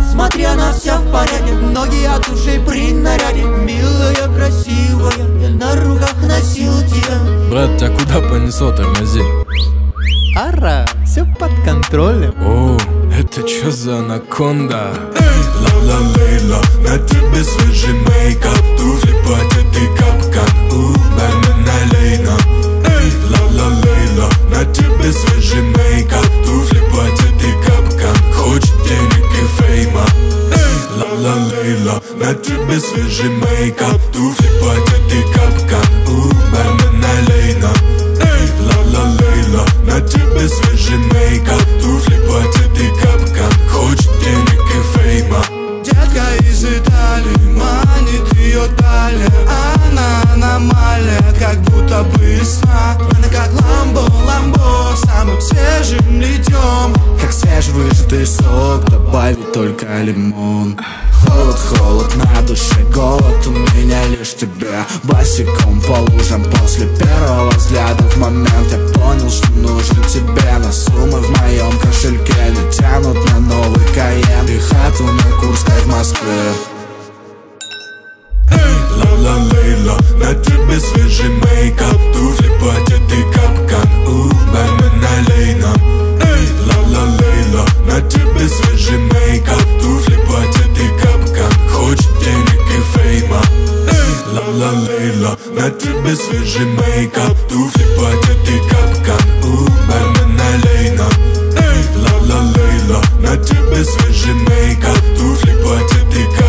смотря на все в порядке. Ноги от ушей при наряде. Милая, красивая, я на руках носил тебя. Брат, тебя куда понесло, тормози? Ара, все под контролем. О, это чё за анаконда? Ла-ла Лейла, на тебе свежий мейкап, туфли, платье, ты капкан, бармен Лейна. Ла-ла Лейла, на тебе свежий мейкап, туфли, платье, ты капкан, хочешь денег и фейма. Ла-ла Лейла, на тебе свежий мейкап, туфли, платье, ты капкан, бармен Лейна. Ла-ла Лейла, на тебе свежий мейкап, туфли, платье, ты капкан, хочешь денег и фейма. Детка из Италии, манит ее талия. Она аномалия, как будто бы весна. Она как ламбо, самым свежим льдем. Как свежевыжатый сок, добавить только лимон. Холод на душе, голод, у меня лишь тебя. Босиком по лужам после первого взгляда. В момент я понял, что нужен тебе. Но суммы в моем кошельке не тянут на новый Каен и хату на Курской в Москве. Ла-ла Лейла, на тебе свежий мейкап, туфли, платье, ты капкан, бармен Лейна. Ла-ла Лейла, на тебе свежий мейкап, туфли, платье, ты капкан, хочешь денег и фейма. Ла-ла Лейла, на тебе свежий мейкап, туфли, платье, ты капкан, бармен Лейна. Ла-ла Лейла, на тебе свежий мейкап, туфли, платье, ты капкан.